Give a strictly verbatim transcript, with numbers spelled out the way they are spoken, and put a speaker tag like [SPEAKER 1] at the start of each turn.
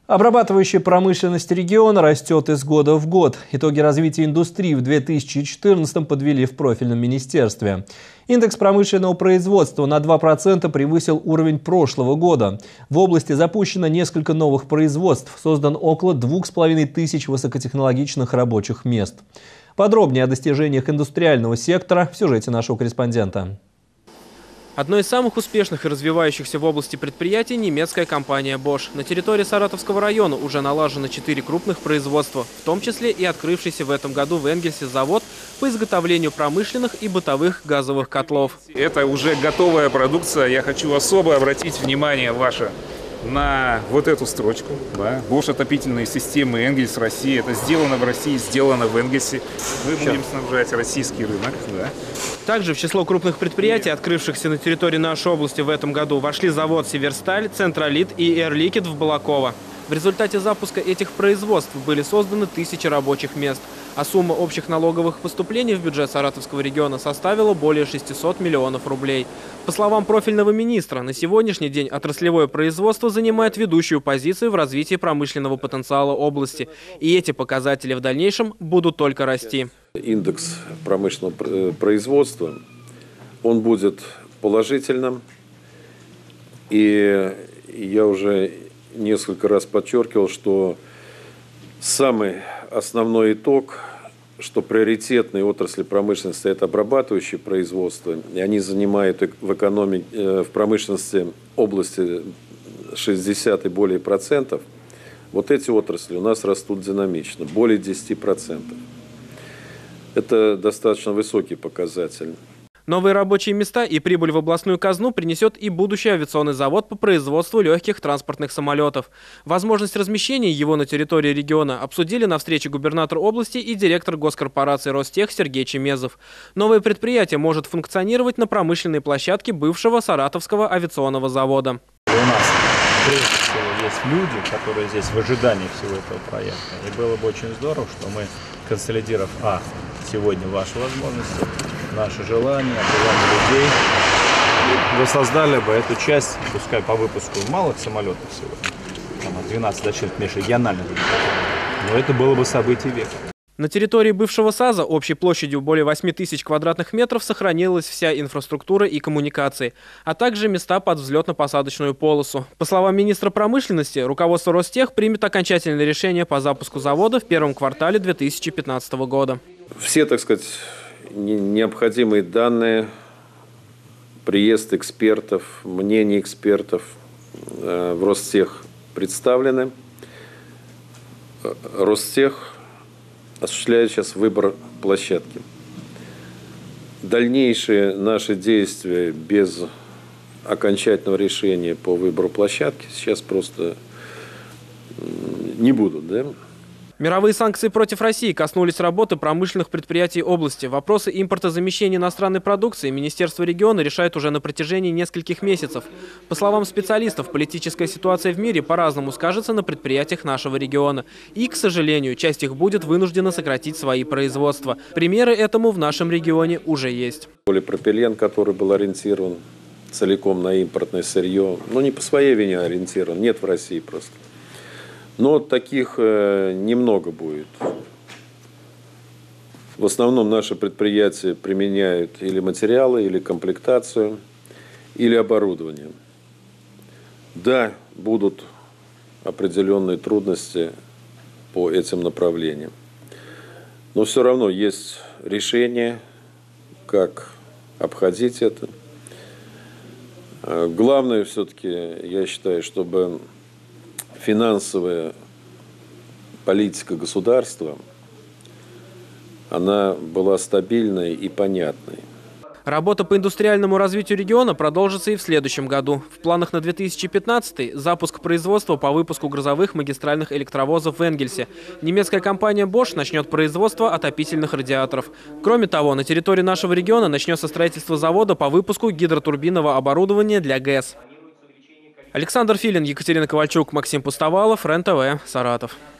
[SPEAKER 1] Обрабатывающая промышленность региона растет из года в год. Итоги развития индустрии в две тысячи четырнадцатом подвели в профильном министерстве. Индекс промышленного производства на два процента превысил уровень прошлого года. В области запущено несколько новых производств, создан около двух с половиной тысяч высокотехнологичных рабочих мест. Подробнее о достижениях индустриального сектора в сюжете нашего корреспондента.
[SPEAKER 2] Одно из самых успешных и развивающихся в области предприятий – немецкая компания Bosch. На территории Саратовского района уже налажено четыре крупных производства, в том числе и открывшийся в этом году в Энгельсе завод по изготовлению промышленных и бытовых газовых котлов.
[SPEAKER 3] Это уже готовая продукция. Я хочу особо обратить внимание ваше на вот эту строчку. Да. Bosch отопительные системы, Энгельс, Россия. Это сделано в России, сделано в Энгельсе. Мы будем снабжать российский рынок. Да.
[SPEAKER 2] Также в число крупных предприятий, открывшихся на территории нашей области в этом году, вошли завод «Северсталь», «Центролит» и «Эрликет» в Балаково. В результате запуска этих производств были созданы тысячи рабочих мест, а сумма общих налоговых поступлений в бюджет Саратовского региона составила более шестисот миллионов рублей. По словам профильного министра, на сегодняшний день отраслевое производство занимает ведущую позицию в развитии промышленного потенциала области. И эти показатели в дальнейшем будут только расти.
[SPEAKER 4] Индекс промышленного производства, он будет положительным. И я уже несколько раз подчеркивал, что самый основной итог, что приоритетные отрасли промышленности – это обрабатывающее производство, и они занимают в экономике, в промышленности области шестьдесят и более процентов. Вот эти отрасли у нас растут динамично, более десяти процентов. Это достаточно высокий показатель.
[SPEAKER 2] Новые рабочие места и прибыль в областную казну принесет и будущий авиационный завод по производству легких транспортных самолетов. Возможность размещения его на территории региона обсудили на встрече губернатор области и директор госкорпорации «Ростех» Сергей Чемезов. Новое предприятие может функционировать на промышленной площадке бывшего Саратовского авиационного завода.
[SPEAKER 5] У нас прежде всего есть люди, которые здесь в ожидании всего этого проекта. И было бы очень здорово, что мы, консолидировав а, сегодня ваши возможности, наши желания, желания людей, вы создали бы эту часть, пускай по выпуску малых самолетов сегодня, там от двенадцати до четырнадцати межрегиональных, но это было бы событие века.
[SPEAKER 2] На территории бывшего САЗа общей площадью более восьми тысяч квадратных метров сохранилась вся инфраструктура и коммуникации, а также места под взлетно-посадочную полосу. По словам министра промышленности, руководство Ростех примет окончательное решение по запуску завода в первом квартале две тысячи пятнадцатого года.
[SPEAKER 4] Все, так сказать, необходимые данные, приезд экспертов, мнение экспертов в Ростех представлены. Ростех осуществляет сейчас выбор площадки. Дальнейшие наши действия без окончательного решения по выбору площадки сейчас просто не будут, да?
[SPEAKER 2] Мировые санкции против России коснулись работы промышленных предприятий области. Вопросы импортозамещения иностранной продукции Министерство региона решает уже на протяжении нескольких месяцев. По словам специалистов, политическая ситуация в мире по-разному скажется на предприятиях нашего региона. И, к сожалению, часть их будет вынуждена сократить свои производства. Примеры этому в нашем регионе уже есть.
[SPEAKER 4] Полипропилен, который был ориентирован целиком на импортное сырье, но не по своей вине ориентирован, нет в России просто. Но таких э, немного будет. В основном наши предприятия применяют или материалы, или комплектацию, или оборудование. Да, будут определенные трудности по этим направлениям. Но все равно есть решение, как обходить это. Главное все-таки, я считаю, чтобы финансовая политика государства, она была стабильной и понятной.
[SPEAKER 2] Работа по индустриальному развитию региона продолжится и в следующем году. В планах на две тысячи пятнадцатый – запуск производства по выпуску грузовых магистральных электровозов в Энгельсе. Немецкая компания Bosch начнет производство отопительных радиаторов. Кроме того, на территории нашего региона начнется строительство завода по выпуску гидротурбинного оборудования для ГЭС. Александр Филин, Екатерина Ковальчук, Максим Пустовалов, РЕН-ТВ, Саратов.